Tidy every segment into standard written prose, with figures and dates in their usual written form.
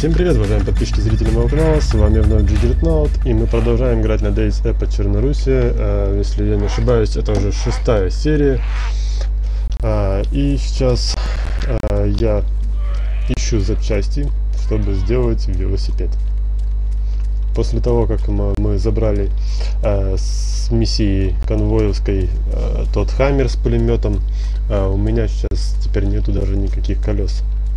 Всем привет, уважаемые подписчики и зрители моего канала, с вами вновь Juggernaut, и мы продолжаем играть на Days Epic Черноруссия. Если я не ошибаюсь, это уже 6-я серия. И сейчас я ищу запчасти, чтобы сделать велосипед. После того, как мы забрали с миссии конвоевской тот Хаммер с пулеметом, у меня сейчас теперь нету даже никаких колес.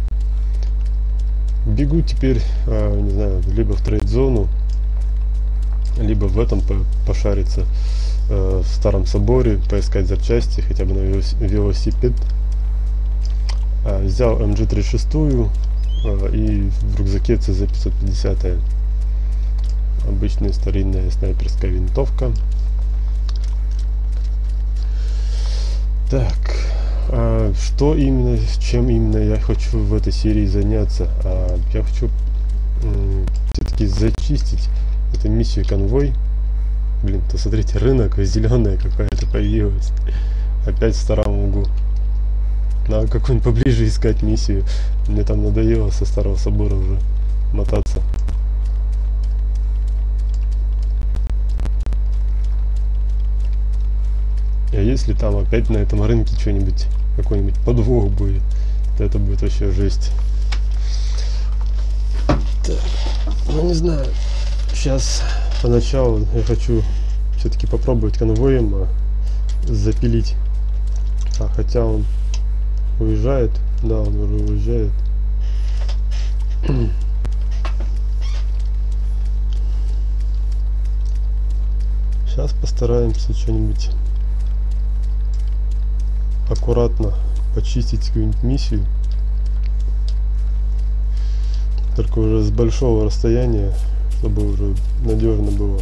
Бегу теперь, не знаю, либо в трейд-зону, либо в этом пошариться в Старом Соборе, поискать запчасти, хотя бы на велосипед. Взял MG36 и в рюкзаке CZ550, обычная старинная снайперская винтовка. Так. Что именно, чем именно я хочу в этой серии заняться? Я хочу все-таки зачистить эту миссию конвой. Блин, то смотрите, рынок зеленая какая-то появилась. Опять в старом углу. Надо какую-нибудь поближе искать миссию. Мне там надоело со Старого Собора уже мотаться. А если там опять на этом рынке что-нибудь, какой-нибудь подвох будет, то это будет вообще жесть. Так, ну не знаю. Сейчас поначалу я хочу все-таки попробовать конвоем запилить. Хотя он уезжает. Да, он уже уезжает. Сейчас постараемся что-нибудь аккуратно почистить какую-нибудь миссию, только уже с большого расстояния, чтобы уже надежно было.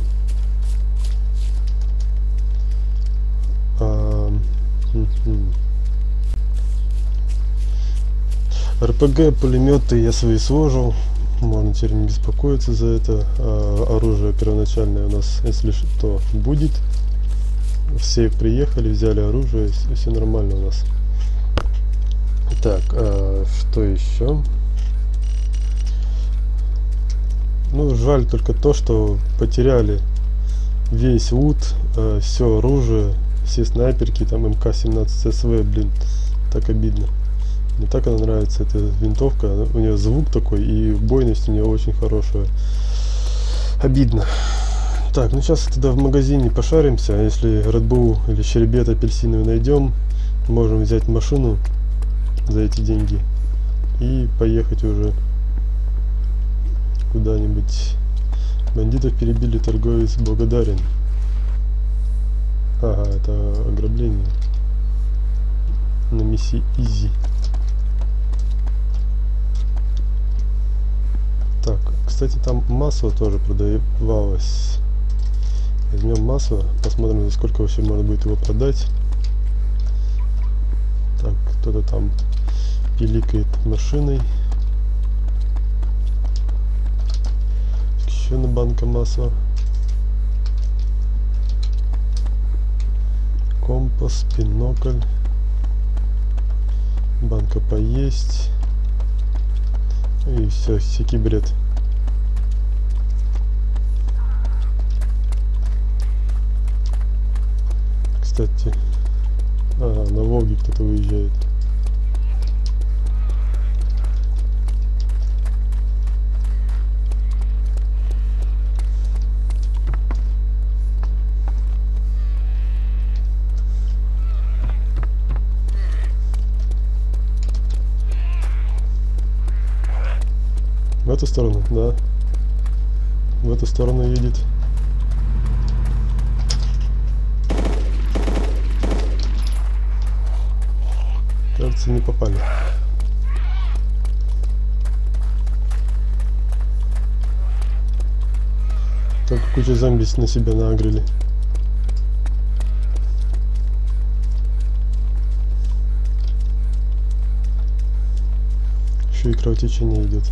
РПГ, пулеметы я свои сложил, можно теперь не беспокоиться за это. Оружие первоначальное у нас, если что, будет. Все приехали, взяли оружие, все нормально у нас. Так, что еще? Ну, жаль только то, что потеряли весь лут, все оружие, все снайперки, там МК-17СВ, блин, так обидно. Мне так она нравится, эта винтовка, у нее звук такой, и бойность у нее очень хорошая. Обидно. Так, ну сейчас тогда в магазине пошаримся, а если Red Bull или щербет апельсиновый найдем, можем взять машину за эти деньги и поехать уже куда-нибудь. Бандитов перебили, торговец благодарен. Ага, это ограбление на миссии Изи. Так, кстати, там масло тоже продавалось. Возьмем масло, посмотрим, за сколько вообще можно будет его продать. Так, кто-то там пиликает машиной. Еще на банка масла. Компас, бинокль. Банка поесть. И все, всякий бред. Кстати, на Волге кто-то выезжает. В эту сторону, да. В эту сторону едет. Кажется, не попали. Только куча зомби на себя наагрили. Еще и кровотечение идет.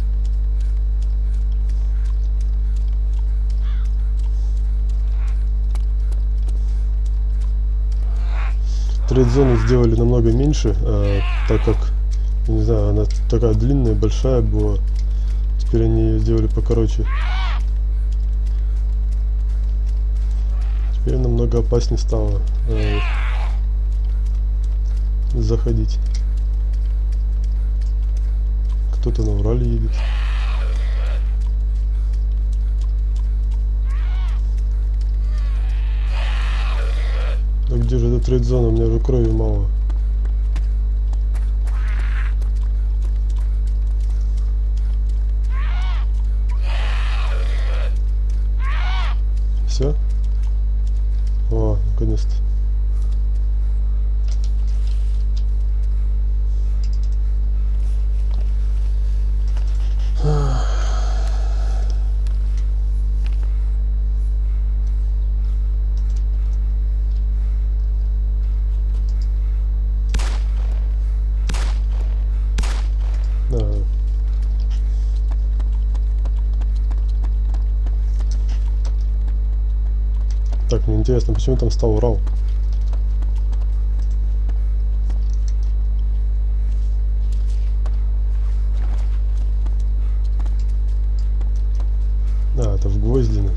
Трейд-зону сделали намного меньше, так как, не знаю, она такая длинная, большая была. Теперь они ее сделали покороче. Теперь намного опаснее стало заходить. Кто-то на Урале едет. Да где же эта трейд-зона? У меня же крови мало. Все? О, наконец-то. Так, мне интересно, почему там стал Урал? А, это в Гвоздино.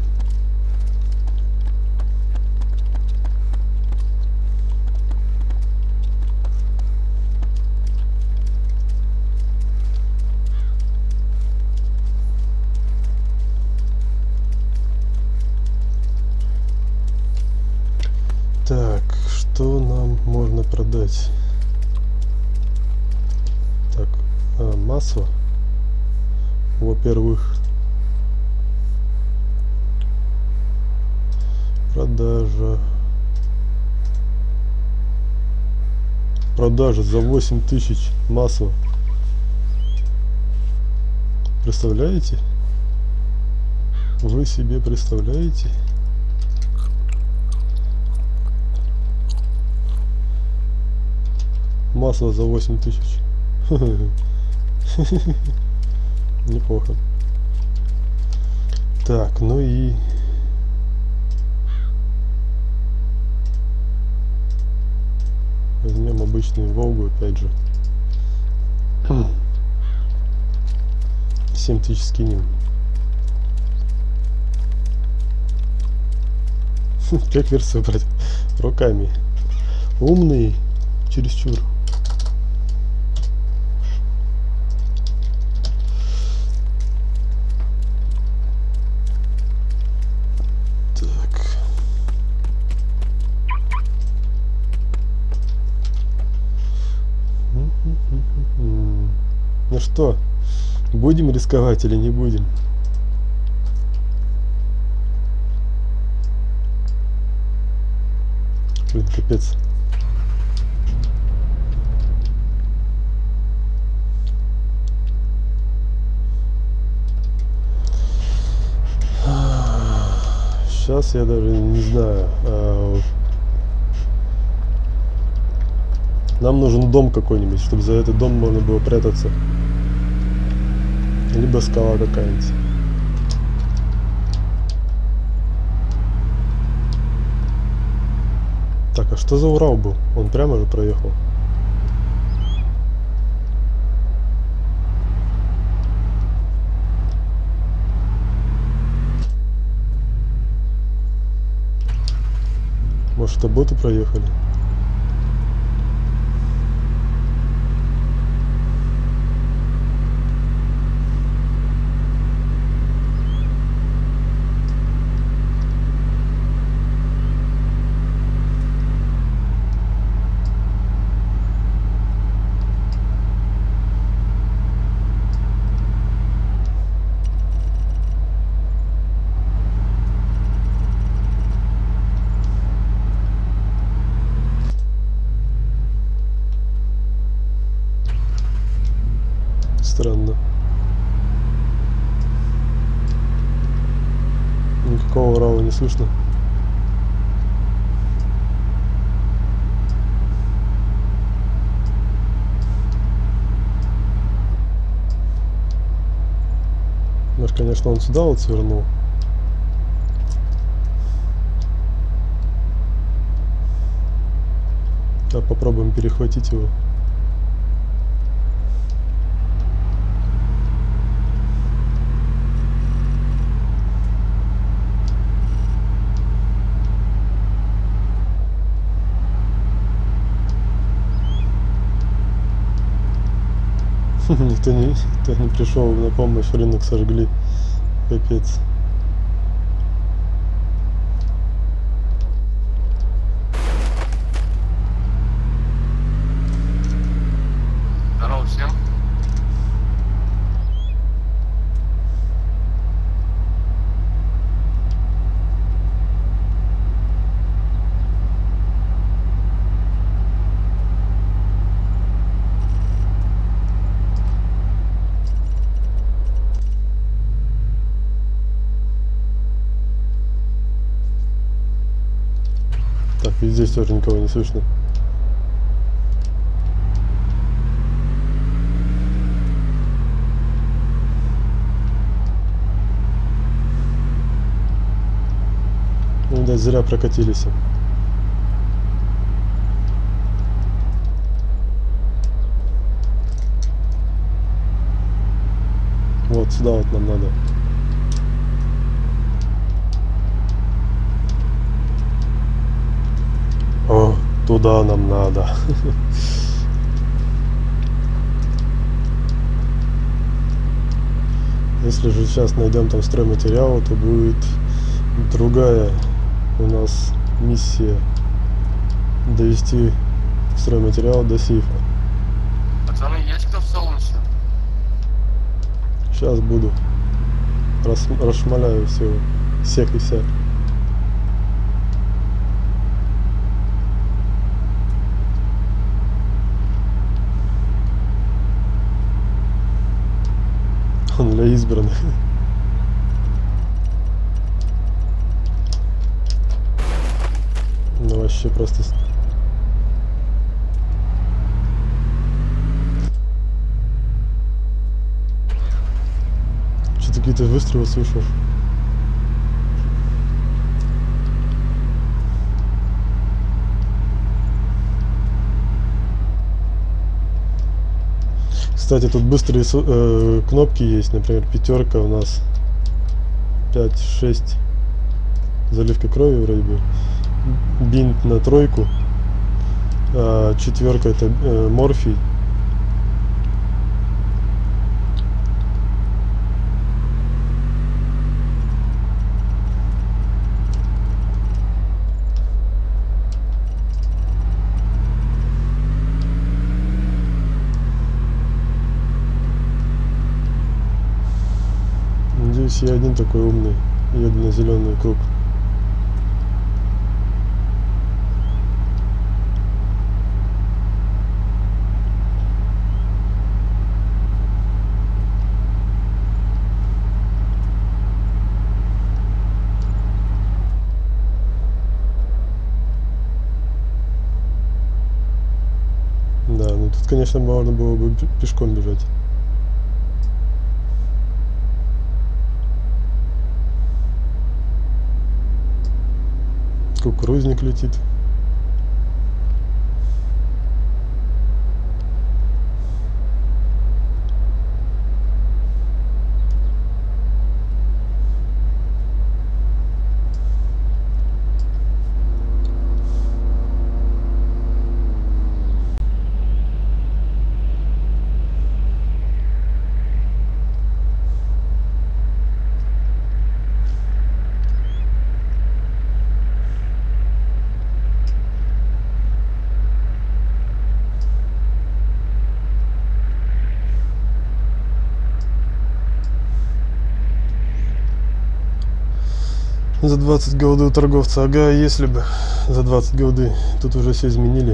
Так, что нам можно продать? Так, масло. Во-первых, продажа за 8000 масла. Представляете? Вы себе представляете? Масло за 8000. Неплохо. Так, ну и возьмем обычную Волгу опять же. 7000 скинем. Как версию брать? Руками. Умный, чересчур. Ну что, будем рисковать или не будем? Блин, капец. Сейчас я даже не знаю. Нам нужен дом какой-нибудь, чтобы за этот дом можно было прятаться. Либо скала какая-нибудь. Так, а что за Урал был? Он прямо же проехал. Может, это боты проехали? Странно. Никакого Урала не слышно. Может, конечно, он сюда вот свернул. Да, попробуем перехватить его. Никто не пришел на помощь, рынок сожгли. Капец. Здорово всем. Так, и здесь тоже никого не слышно. Ну да, зря прокатились. Вот сюда вот нам надо. О, туда нам надо. Если же сейчас найдем там стройматериал, то будет другая у нас миссия: довести стройматериал до сейфа. Пацаны, есть кто в солнце? Сейчас буду. Расшмаляю всех и вся. Он для избранных. Ну вообще просто... Что-то какие-то выстрелы слышал. Кстати, тут быстрые кнопки есть, например, 5 у нас 5-6 заливка крови вроде бы, бинт на 3, 4 это морфий. Надеюсь, я один такой умный еду на зеленый круг. Да, ну тут, конечно, можно было бы пешком бежать. Кукурузник летит. За 20 голды у торговца. Ага, если бы за 20 голды. Тут уже все изменили.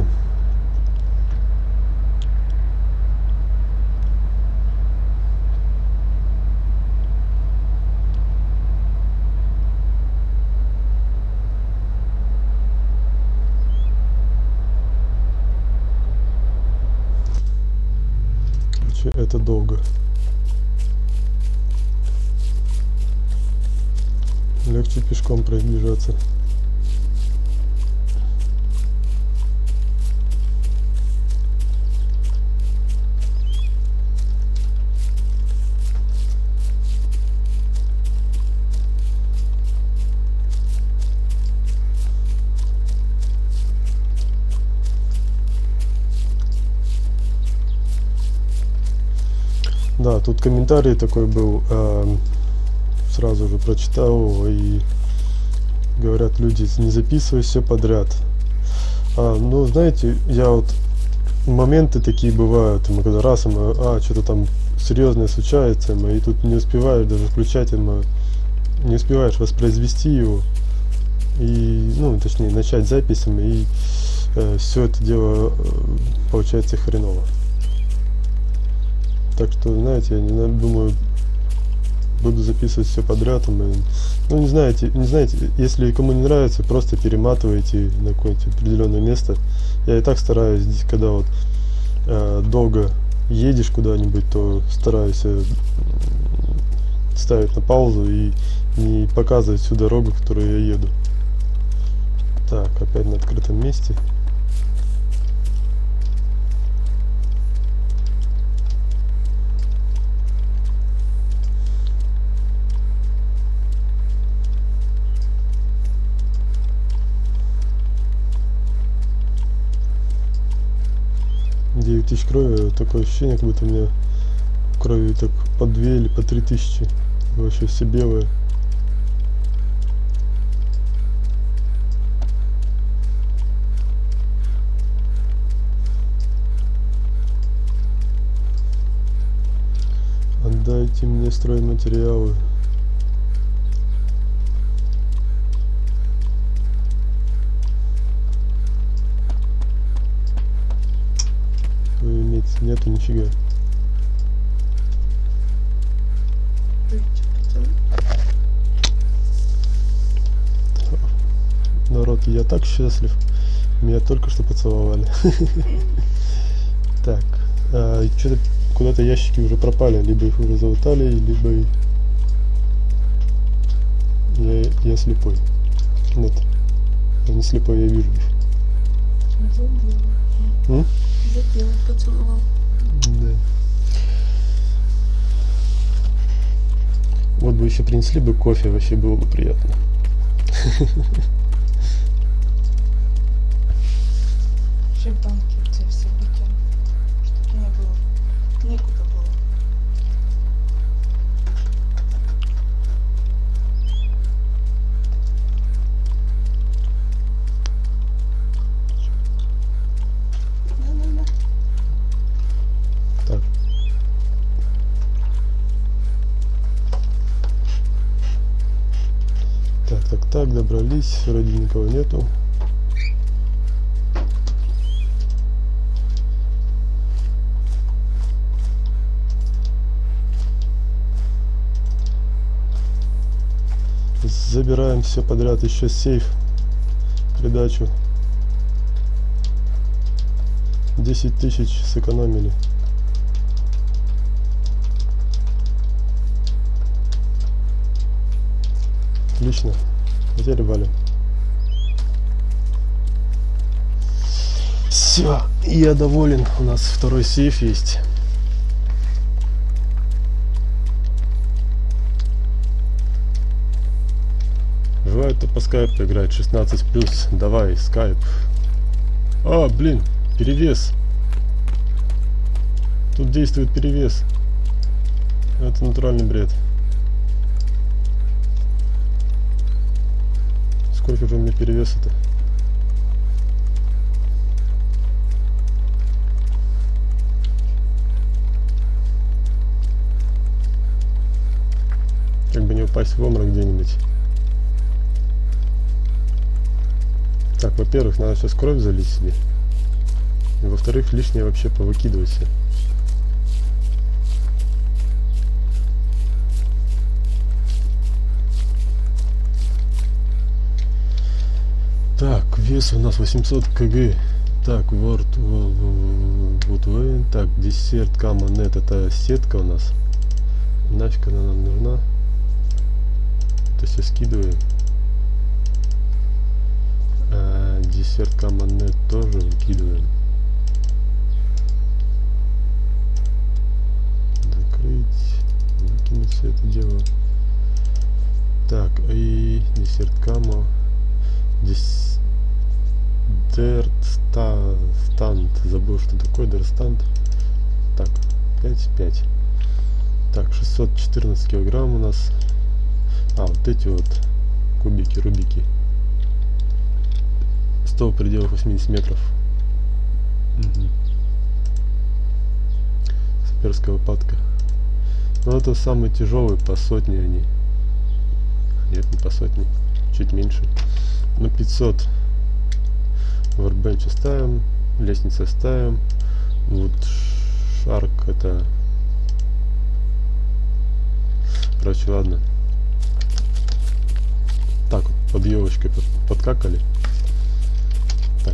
Короче, это долго. Легче пешком пробежаться. Да, тут комментарий такой был, сразу же прочитал, и говорят люди, не записывай все подряд. Ну, знаете, я вот моменты такие бывают, мы когда раз, что-то там серьезное случается, и тут не успеваешь даже включать, не успеваешь воспроизвести его, и, ну, точнее, начать запись, и все это дело получается хреново. Так что, знаете, я думаю, буду записывать все подряд. Ну, не знаете, если кому не нравится, просто перематывайте на какое-нибудь определенное место. Я и так стараюсь, когда вот долго едешь куда-нибудь, то стараюсь ставить на паузу и не показывать всю дорогу, которую я еду. Так, опять на открытом месте. Тысяч крови, такое ощущение, как будто у меня крови так по 2 или по 3000, вообще все белое. Отдайте мне стройматериалы. Нету нифига. Народ, я так счастлив. Меня только что поцеловали. Так, что-то куда-то ящики уже пропали. Либо их уже залутали, либо я слепой. Нет, я не слепой, я вижу их. Задел, поцеловал. Да. Вот бы еще принесли бы кофе, вообще было бы приятно. Вообще банки эти все выкину, чтобы не было, некуда было. Так. Так, добрались, вроде никого нету. Забираем все подряд, еще сейф, придачу. 10 тысяч сэкономили. Отлично. Теперь валим. Все, я доволен. У нас второй сейф есть. Желаю, кто по скайпу играет 16+. Давай, скайп. Блин, перевес. Тут действует перевес. Это натуральный бред. Сколько же у меня перевеса-то? Как бы не упасть в обморок где-нибудь. Так, во-первых, надо сейчас кровь залить себе. И во-вторых, лишнее вообще повыкидывать все. Так, вес у нас 800 кг. Так, Word, так, десерт, камонет, это сетка у нас. Нафиг она нам нужна? Это все скидываем. Десерт, камонет тоже выкидываем. Закрыть, выкинуть все это дело. Так, и десерт камо. Дерстант. Забыл, что такое дерстант. Так, 5. Так, 614 килограмм у нас. А, вот эти вот кубики, рубики. 100 в пределах 80 метров. Угу. Саперская лопатка. Ну, это самый тяжелый, по сотне они. Нет, не по сотне, чуть меньше. Ну, 500 воркбенча ставим, лестница ставим. Вот шарк это... Короче, ладно. Так, вот, под елочкой подкакали. Так.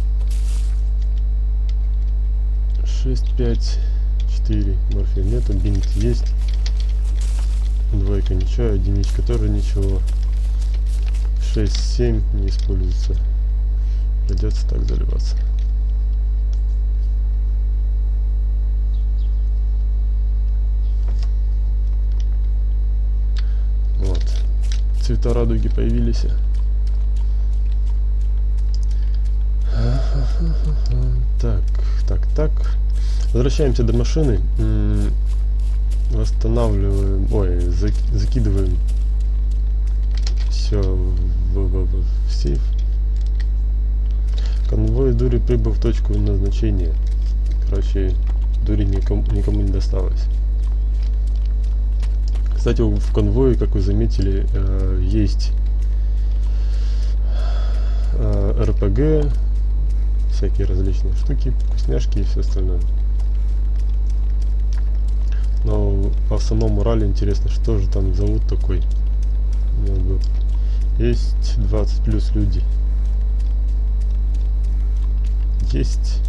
6, 5, 4. Морфия нету, бинт есть. Двойка ничего, единичка тоже ничего. 6, 7 не используется. Придется так заливаться. Вот. Цвета радуги появились. Так. Возвращаемся до машины. Восстанавливаем, закидываем все в сейф. Конвой дури прибыл в точку назначения. Короче, дури никому не досталось. Кстати, в конвое, как вы заметили, есть РПГ, всякие различные штуки, вкусняшки и все остальное. Но по самому Урале интересно, что же там зовут такой. Есть 20 плюс люди. Есть.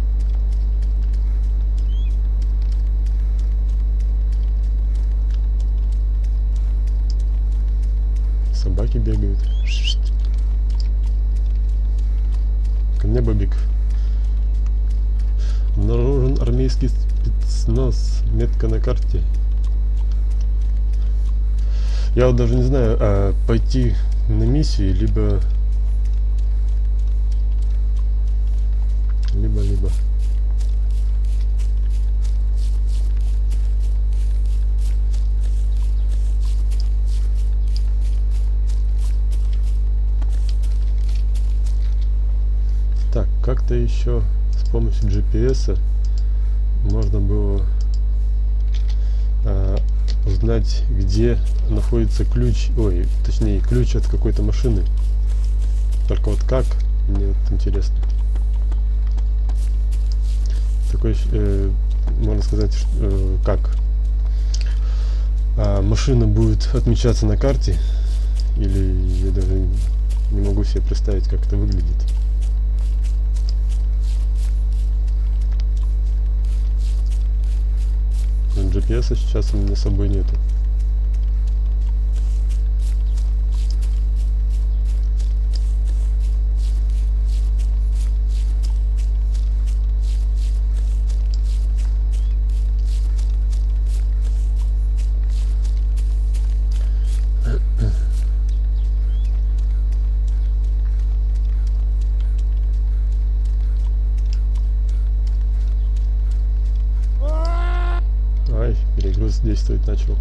Собаки бегают. Ко мне, Бобик. Обнаружен армейский спецназ. Метка на карте. Я вот даже не знаю, пойти на миссию, либо. Так, как-то еще с помощью GPS можно было узнать, где находится ключ, точнее ключ от какой-то машины. Только вот как, мне вот интересно. Такой, можно сказать, как машина будет отмечаться на карте, или я даже не могу себе представить, как это выглядит. GPS сейчас у меня с собой нету. Перегруз действовать начал.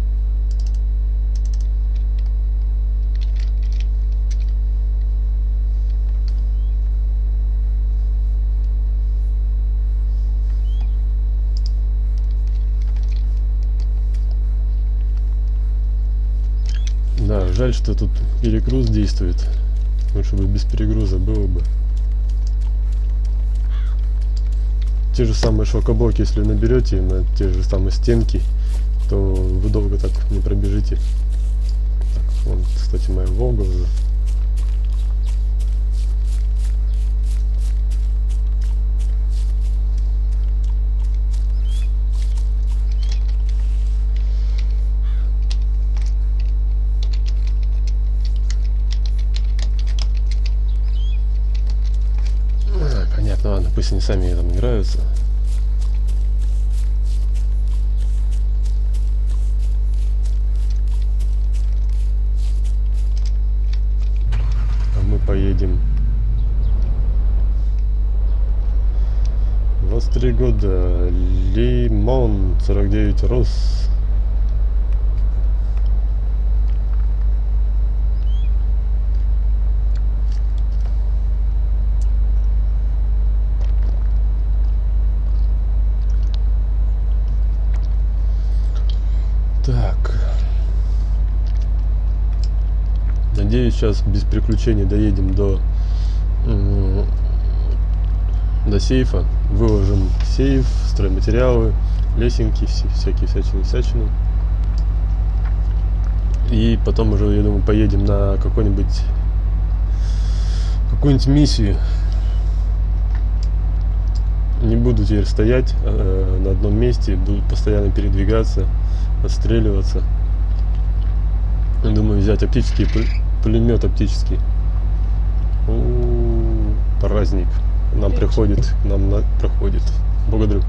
Да, жаль, что тут перегруз действует. Лучше бы без перегруза было бы. Те же самые шокоблоки, если наберете на те же самые стенки, то вы долго так не пробежите. Так, вон, кстати, моя Волга уже. Понятно, ладно, пусть они сами там играются. А мы поедем в Острый года. Лимон 49 рос. Так. Надеюсь, сейчас без приключений доедем до сейфа. Выложим сейф, стройматериалы, лесенки, всякие всячины. И потом уже, я думаю, поедем на какую-нибудь миссию. Не буду теперь стоять на одном месте, буду постоянно передвигаться, отстреливаться. Думаю, взять оптический пулемет оптический. Праздник. Нам проходит. Благодарю.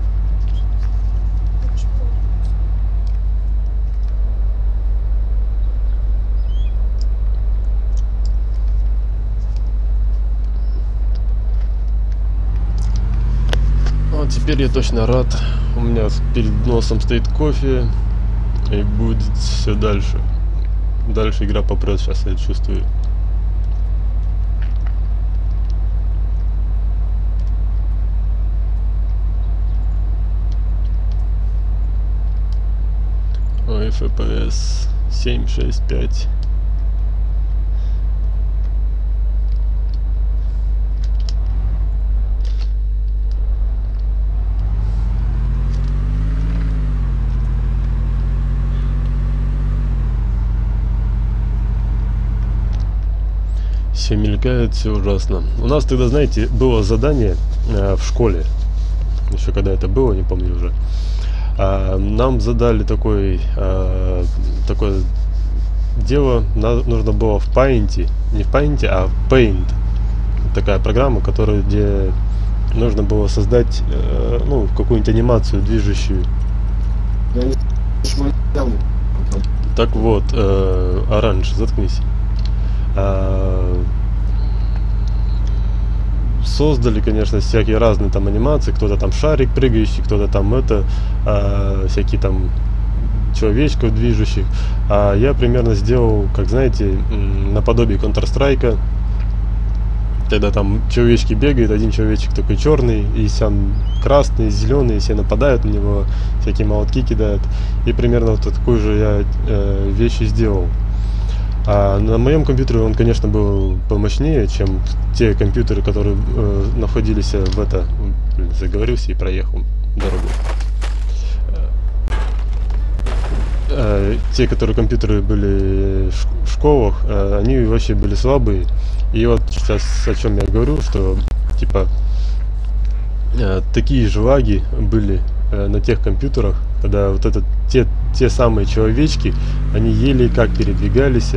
Вот теперь я точно рад. У меня перед носом стоит кофе. И будет все дальше. Дальше игра попрет, сейчас я чувствую. Ой, FPS 765. Все мелькает, все ужасно. У нас тогда, знаете, было задание в школе. Еще когда это было, не помню уже. Нам задали такое дело. Нужно было в Paint, не в Paint, а в Paint. Такая программа, где нужно было создать какую-нибудь анимацию движущую. Так вот, Оранж, заткнись. Создали, конечно, всякие разные там анимации, кто-то там шарик прыгающий, кто-то там всякие там человечков движущих. А я примерно сделал, как знаете, наподобие Counter-Strike. Тогда там человечки бегают, один человечек такой черный, и сам красный, зеленый, все нападают на него, всякие молотки кидают. И примерно вот такую же я вещь сделал. А на моем компьютере он, конечно, был помощнее, чем те компьютеры, которые находились заговорился и проехал дорогу. Те, которые компьютеры были в школах, они вообще были слабые. И вот сейчас о чем я говорю, что типа такие же лаги были на тех компьютерах, когда вот те самые человечки, они еле как передвигались,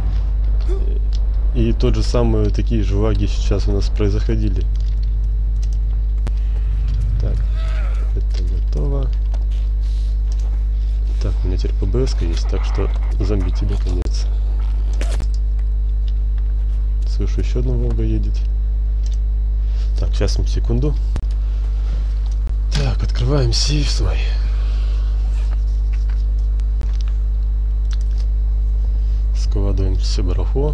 и тот же самые такие же лаги сейчас у нас происходили. Так, это готово. Так, у меня теперь ПБС-ка есть, так что зомби тебе конец. Слышу, еще одна Волга едет. Так, сейчас секунду. Так, открываем сейф свой. Складываем все барахло.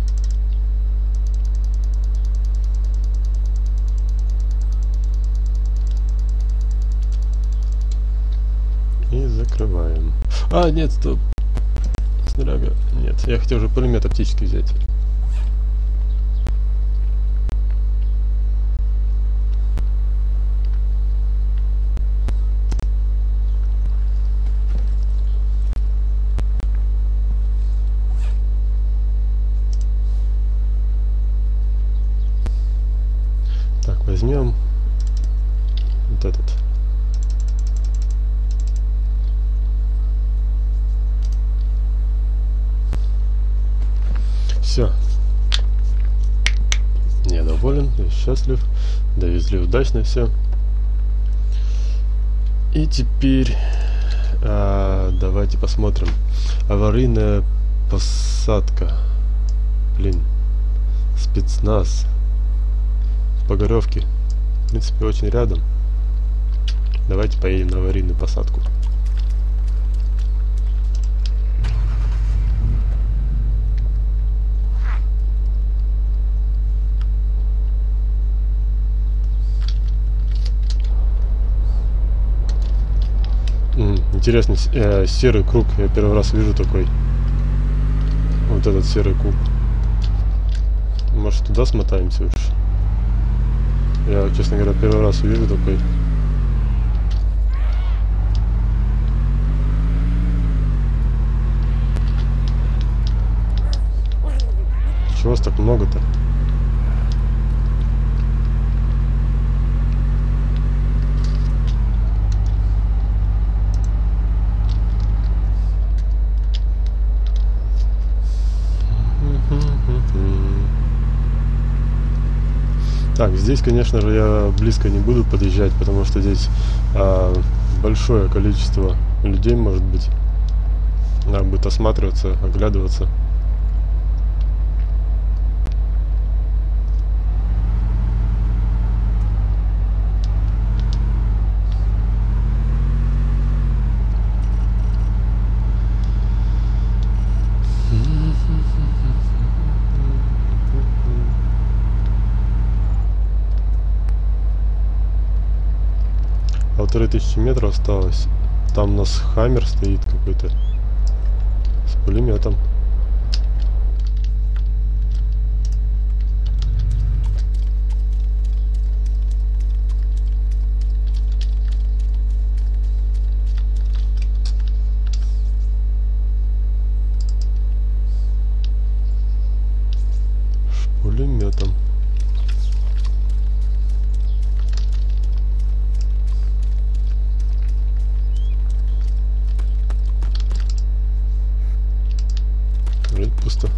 И закрываем. Нет, стоп. Снаряга. Нет, я хотел уже пулемет оптический взять. Так, возьмем вот этот. Все. Я доволен, я счастлив. Довезли удачно все. И теперь давайте посмотрим. Аварийная посадка. Блин. Спецназ. Погоревки. В принципе, очень рядом. Давайте поедем на аварийную посадку. Интересно, серый круг. Я первый раз вижу такой. Вот этот серый куб. Может, туда смотаемся лучше? Я, честно говоря, первый раз вижу такой. Чего вас так много-то? Так, здесь, конечно же, я близко не буду подъезжать, потому что здесь большое количество людей, может быть. Надо будет осматриваться, оглядываться. Полторы тысячи метров осталось. Там у нас Хаммер стоит какой-то с пулеметом. С пулеметом. Пусто.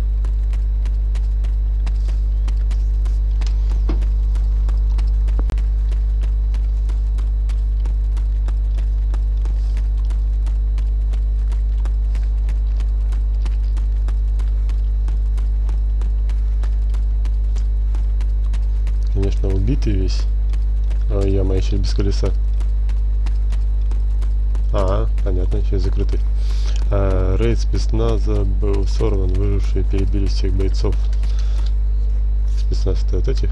Конечно, убитый весь. Яма еще без колеса. Понятно, еще закрытый. Рейд спецназа был сорван, выжившие перебили всех бойцов. Спецназ это вот эти.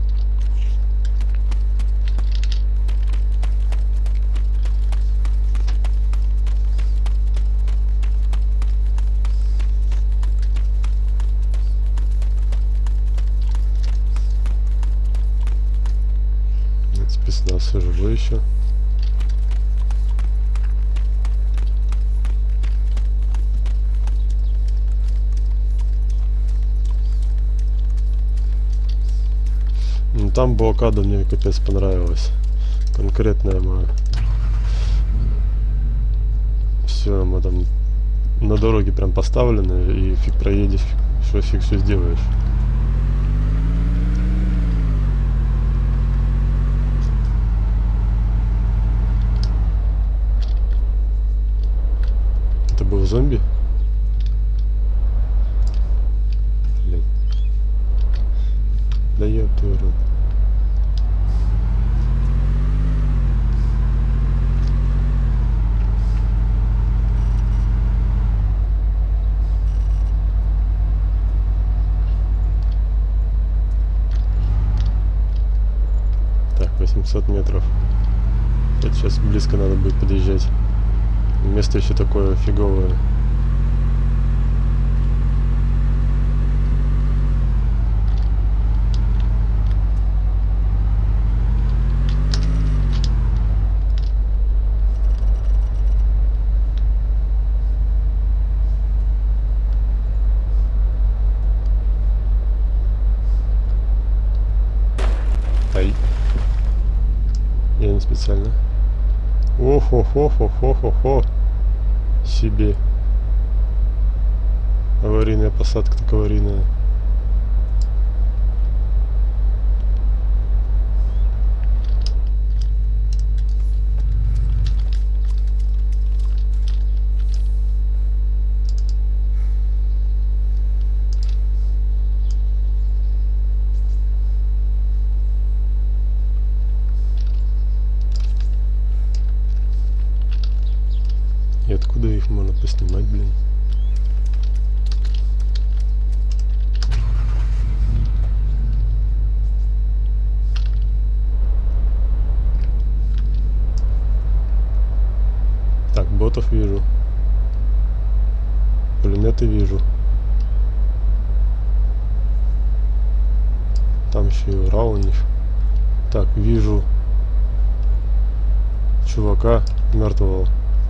Это спецназ живой еще. Там блокада мне капец понравилась. Конкретная моя. Все, мы там на дороге прям поставлены, и фиг проедешь, что фиг все сделаешь. Это был зомби? Блин. Да я туру. Так, 800 метров. Это сейчас близко надо будет подъезжать. Место еще такое фиговое. Ай. Я не специально. Охо-хо-хо-хо-хо-хо. Себе. Аварийная посадка, так аварийная. И откуда их можно поснимать, блин? Так, ботов вижу. Пулеметы вижу. Там еще и Урал у них. Так, вижу чувака мертвого.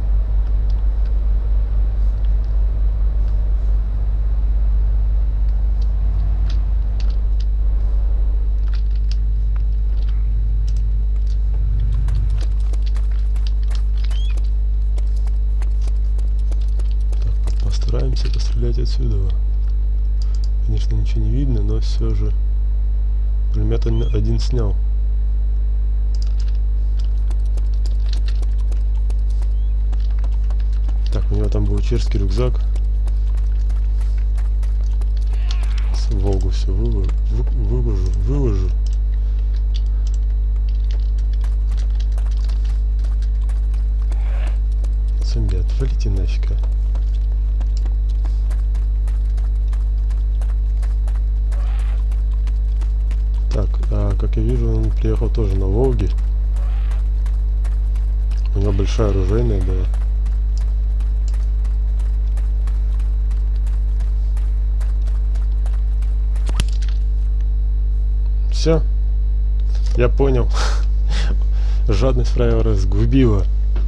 Так, постараемся пострелять отсюда. Конечно, ничего не видно, но все же пулемет один снял. Так, у него там был чешский рюкзак. С Волгу все выложу. Зомби, отвалите нафиг. Так, как я вижу, он приехал тоже на Волге. У него большая оружейная была. Все, я понял. Жадность правила разгубила.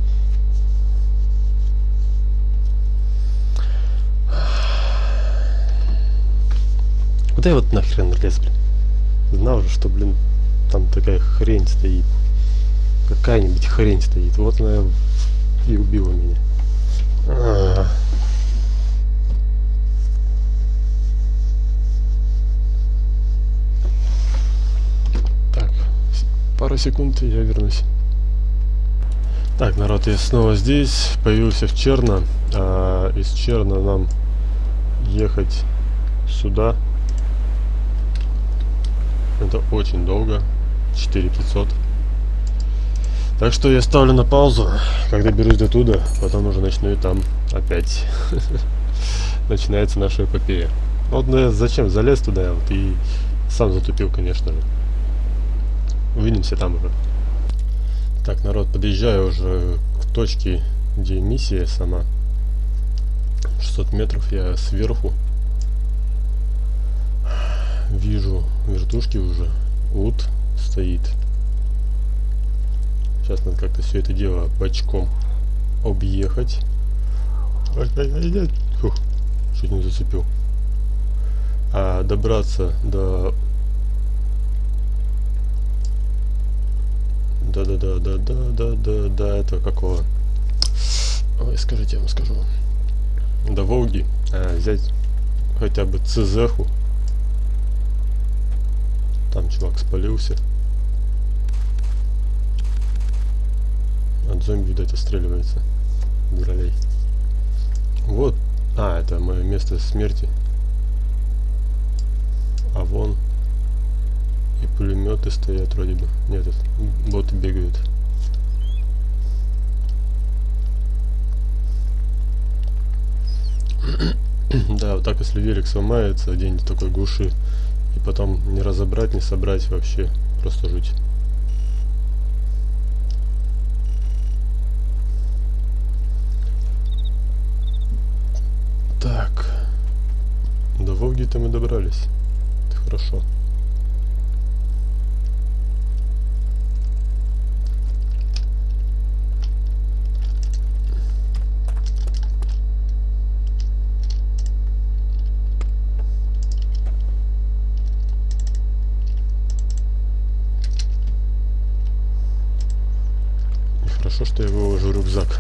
Куда я вот нахрен лез, блин? Знал же, что, блин, там такая хрень стоит. Какая-нибудь хрень стоит. Вот она и убила меня. Так, пару секунд и я вернусь. Так, народ, я снова здесь. Появился в Черно. Из Черно нам ехать сюда. Это очень долго. 4500. Так что я ставлю на паузу. Когда берусь до туда, потом уже начну и там опять. Начинается наша эпопея. Вот ну, я зачем залез туда вот и сам затупил, конечно же. Увидимся там уже. Так, народ, подъезжаю уже к точке, где миссия сама. 600 метров я сверху. Вижу вертушки уже. УТ стоит. Сейчас надо как-то все это дело бочком объехать. Фух, чуть не зацепил. Добраться до... Да, это какого? Ой, скажите, я вам скажу. До Волги. Взять хотя бы ЦЗ-ху. Там чувак спалился. От зомби, видать, отстреливается. Дуралей. Вот. Это мое место смерти. А вон и пулеметы стоят вроде бы. Нет, боты бегают. Да, вот так, если велик сломается где-нибудь такой глуши, и потом не разобрать, не собрать вообще. Просто жуть. Так. До Волги-то мы добрались. Это хорошо. Хорошо, что я выложу рюкзак.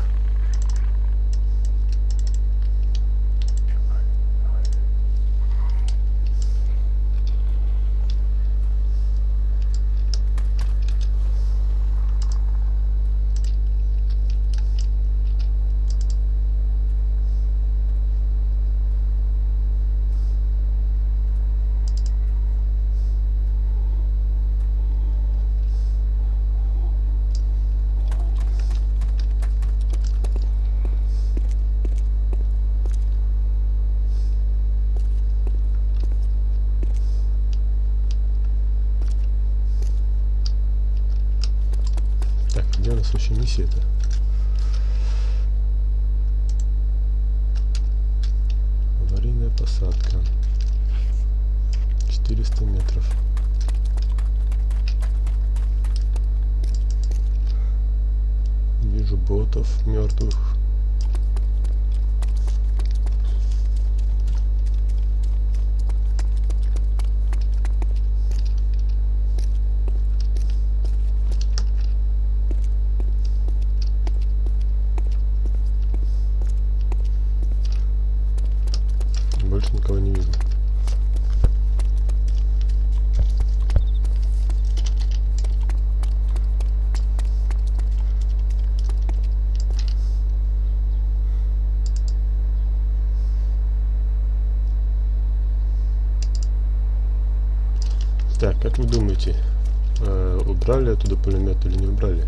нас вообще миссия-то? Аварийная посадка. 400 метров. Вижу ботов мертвых. Больше никого не вижу. Так, как вы думаете, убрали оттуда пулемет или не убрали?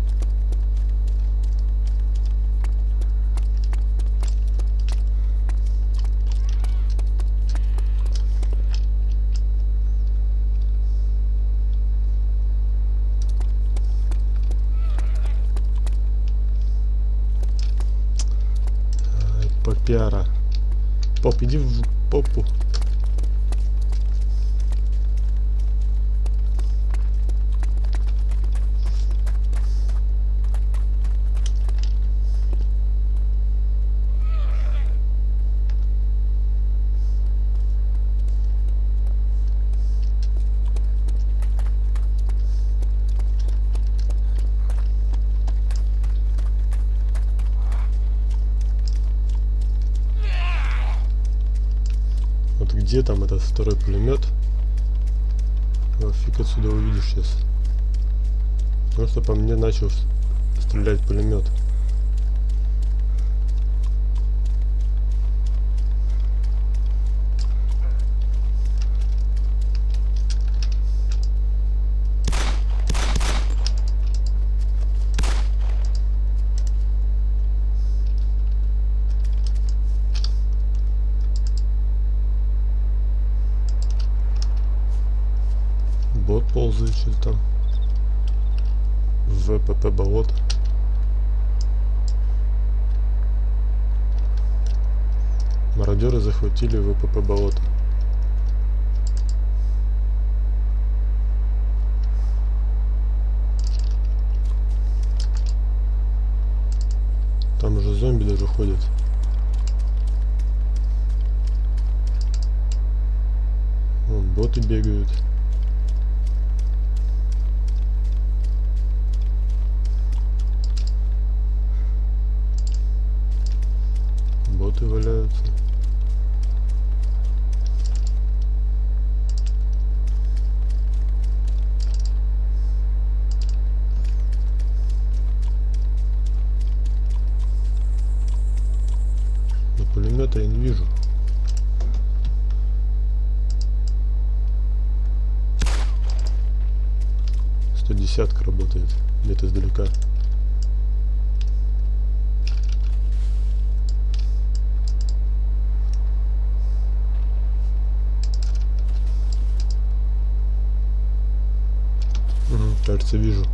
Ай, попяра. Поп, иди в попу. Вот где там этот второй пулемет? Фиг отсюда увидишь сейчас. Потому что по мне начал стрелять пулемет. Бот ползает что-то там. В ВПП болото. Мародеры захватили ВПП болото. Там уже зомби даже ходят. Вон боты бегают. Боты валяются. Но пулемета я не вижу. Десятка работает где-то издалека. Кажется, вижу.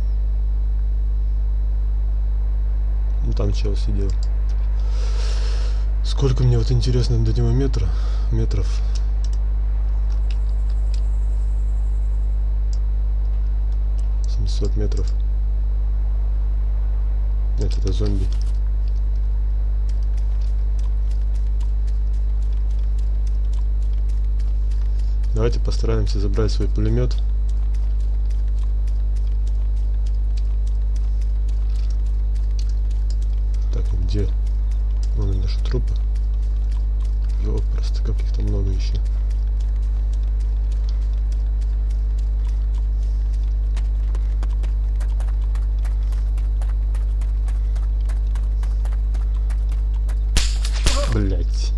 Ну там чел сидел. Сколько мне вот интересно до него метров? 700 метров. Нет, это зомби. Давайте постараемся забрать свой пулемет. Так, где? Вон и наши трупы. Ёп, просто как их там много еще. Блять.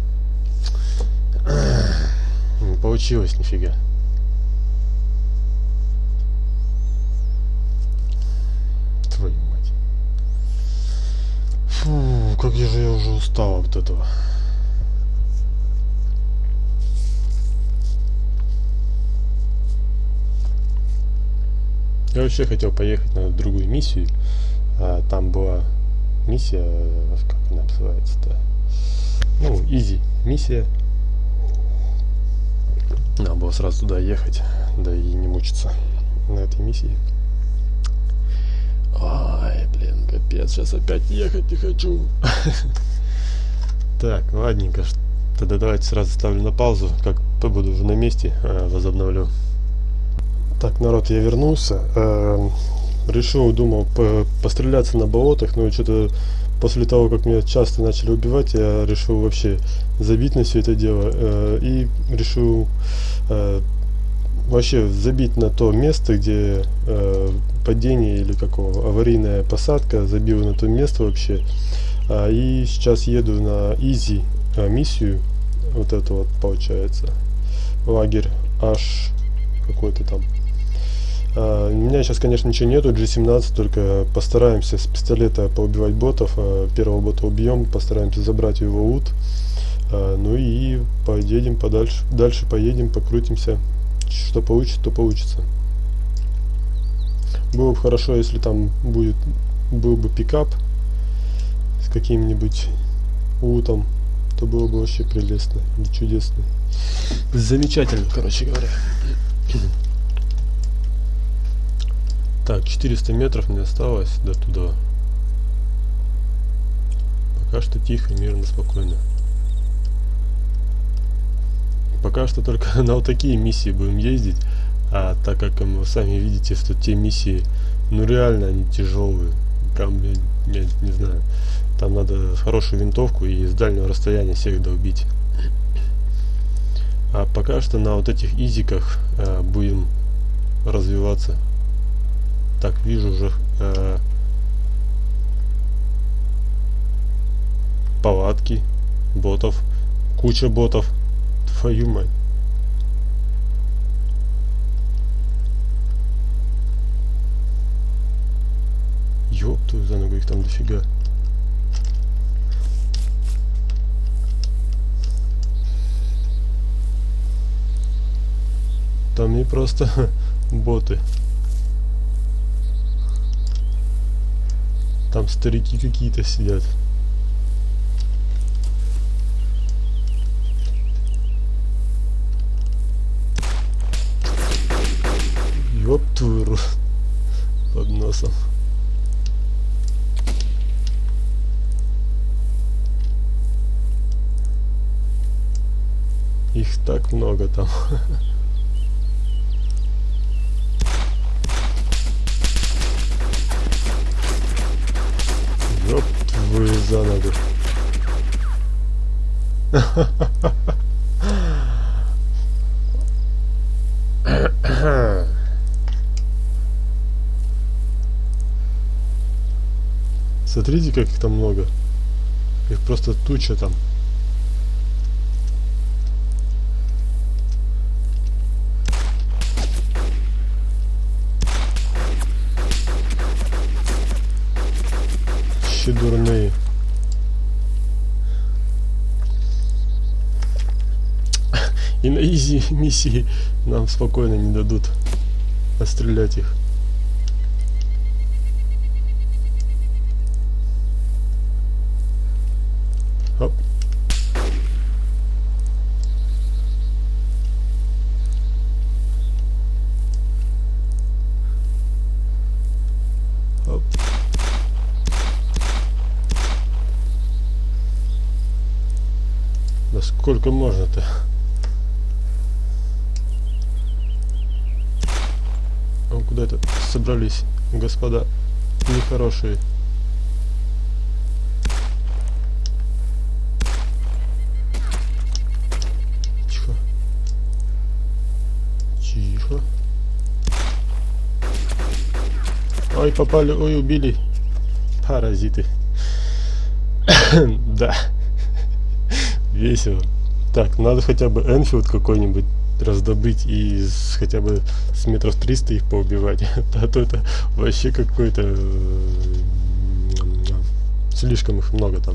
Не получилось нифига. Твою мать. Фу, как же я уже устал от этого. Я вообще хотел поехать на другую миссию, Там была миссия, как она называется-то? Ну, изи миссия. Надо было сразу туда ехать, да и не мучиться на этой миссии. Ой, блин, капец, сейчас опять ехать не хочу. Так, ладненько, тогда давайте сразу ставлю на паузу, как буду уже на месте, возобновлю. Так, народ, я вернулся. Решил, думал, постреляться на болотах, но что-то после того, как меня часто начали убивать, я решил вообще забить на все это дело. И решил вообще забить на то место, где падение или какого аварийная посадка, забил на то место вообще. И сейчас еду на изи миссию, вот это вот получается, лагерь H какой-то там. У меня сейчас, конечно, ничего нету, G17, только постараемся с пистолета поубивать ботов. Первого бота убьем, постараемся забрать его ут. Ну и поедем подальше, дальше поедем, покрутимся. Что получится, то получится. Было бы хорошо, если там был бы пикап с каким-нибудь утом, то было бы вообще прелестно и чудесно. Замечательно, короче говоря. Так, 400 метров мне осталось до туда. Пока что тихо, мирно, спокойно. Пока что только на вот такие миссии будем ездить. А так как вы сами видите, что те миссии, ну реально они тяжелые. Прям, я не знаю. Там надо хорошую винтовку и с дальнего расстояния всех долбить. А пока что на вот этих изиках будем развиваться. Так, вижу уже палатки ботов, куча ботов. Твою мать. Ёб твою за ногу, их там дофига. Там не просто боты. Там старики какие-то сидят. Ёб твою рот. Под носом. Их так много там. Ёб твою за ногу. Смотрите, как их там много. Их просто туча там. Вообще дурные. И на изи миссии нам спокойно не дадут отстрелять их. Оп. Оп. Да сколько можно-то? А куда это собрались, господа нехорошие? Тихо. Тихо. Ой, попали, ой, убили. Паразиты. Да. Весело. Так, надо хотя бы Энфилд какой-нибудь раздобыть и хотя бы с метров 300 их поубивать. А то это вообще какой-то слишком их много там.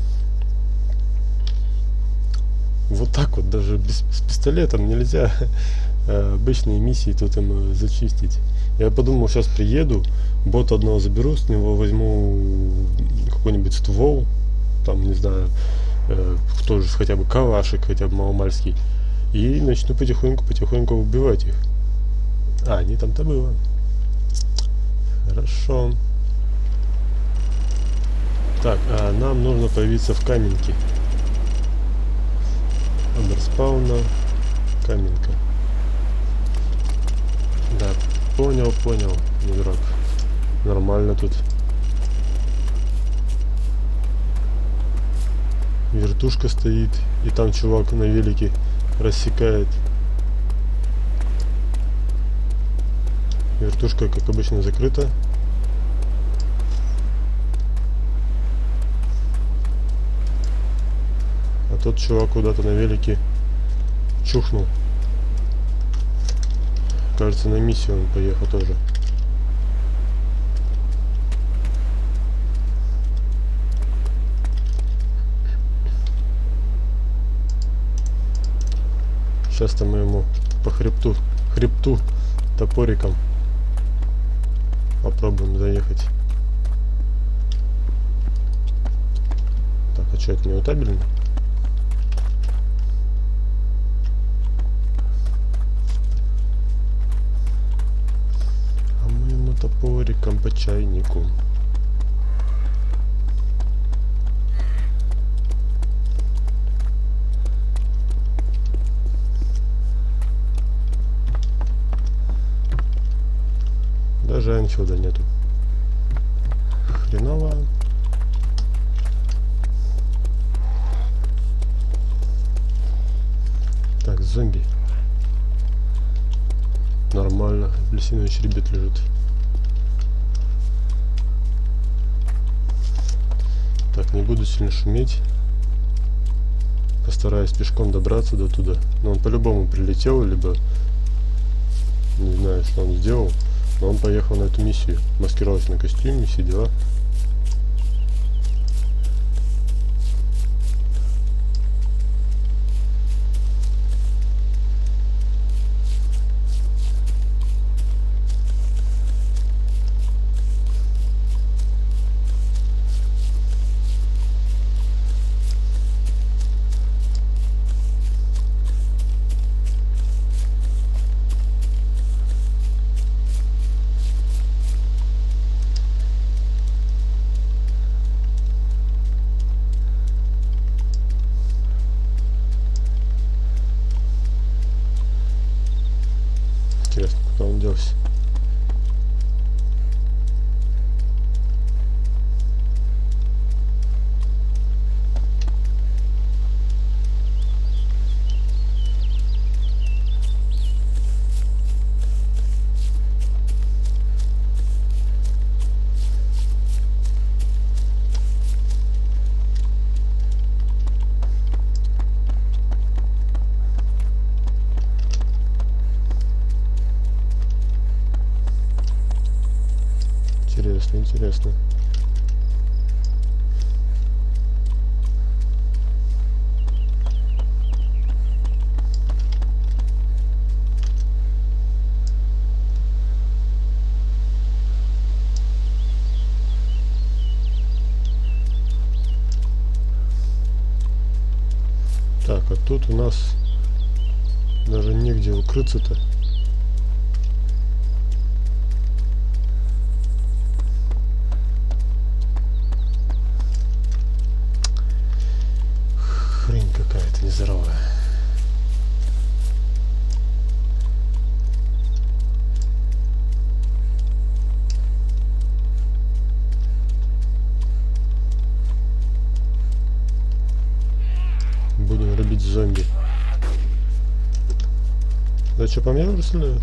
Вот так вот даже с пистолетом нельзя обычные миссии тут им зачистить. Я подумал, сейчас приеду, Бота одного заберу, с него возьму какой-нибудь ствол, там, не знаю, кто же хотя бы калашик, хотя бы маломальский, и начну потихоньку убивать их. А, не там-то было. Хорошо. Так, а нам нужно появиться в каменке. Адрес спауна, каменка. Да, понял, не дурак. Нормально тут. Вертушка стоит, и там чувак на велике рассекает. Вертушка, как обычно, закрыта. А тот чувак куда-то на велике чухнул. Кажется, на миссию он поехал тоже. Сейчас-то мы ему по хребту топориком попробуем заехать. Так, а что, это не утабельно? А мы ему топориком по чайнику. Даже Энфилда нету. Хреново. Так, зомби. Нормально. Апельсиновый черепет лежит. Так, не буду сильно шуметь. Постараюсь пешком добраться до туда. Но он по-любому прилетел, либо не знаю, что он сделал. Но он поехал на эту миссию. Маскировочный костюм, все дела. Интересно, куда он делся? Интересно. Так, а тут у нас даже негде укрыться-то. Хрень какая-то нездоровая. Будем рубить зомби. Да что, по мне уже стреляют?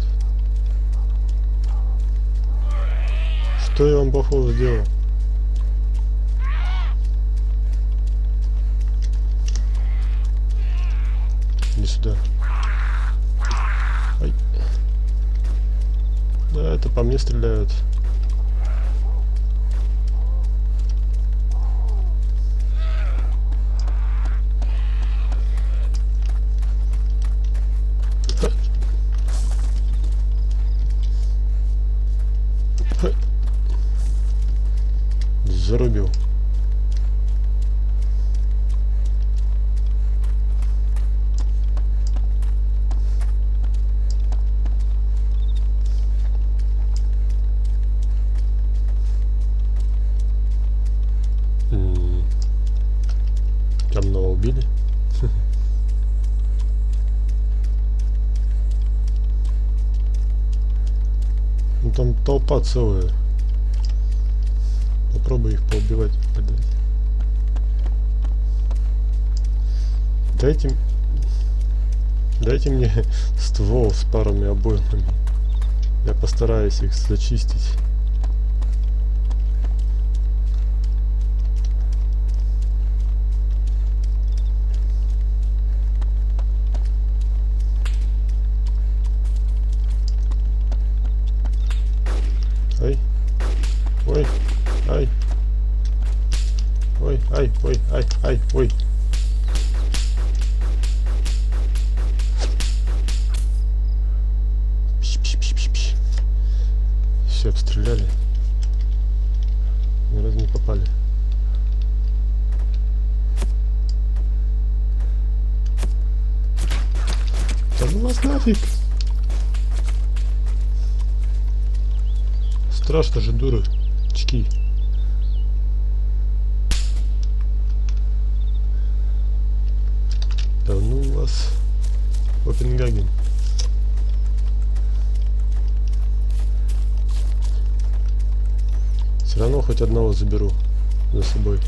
Что я вам плохого сделал? Иди сюда. Ай. Да, это по мне стреляют. убили. Ну там толпа целая. Попробуй их поубивать. Дайте мне ствол с парами обоймами. Я постараюсь их зачистить. Ай. Ой. Ай. Ой, ай, ой, ай, ай, ой. Все обстреляли. Ни разу не попали. Да ну вас нафиг! Страшно же, дурачки. Да ну вас, Копенгаген. Все равно хоть одного заберу за собой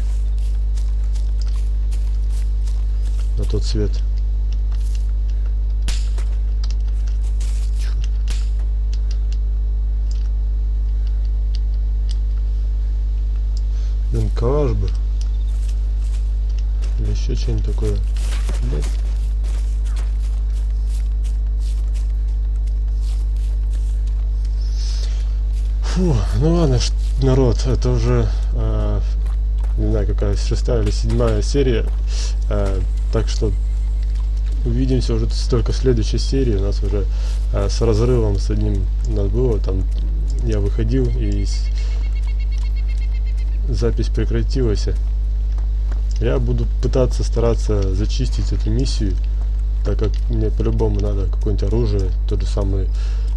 на тот свет. Блин, калаш бы. Или еще что-нибудь такое. Блядь. Фу, ну ладно, народ, это уже не знаю, какая 6-я или 7-я серия. Так что увидимся уже только в следующей серии. У нас уже с разрывом с одним у нас было. Там я выходил и запись прекратилась. Я буду пытаться стараться зачистить эту миссию, так как мне по-любому надо какое-нибудь оружие, то же самое,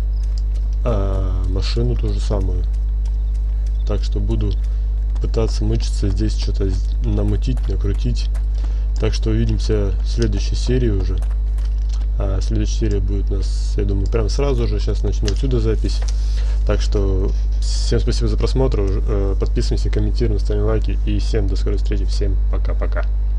машину ту же самую. Так что буду пытаться мучиться здесь, что-то намутить, накрутить. Так что увидимся в следующей серии уже. Следующая серия будет у нас, я думаю, прямо сразу же. Сейчас начну отсюда запись. Так что всем спасибо за просмотр. Подписываемся, комментируем, ставим лайки. И всем до скорой встречи. Всем пока-пока.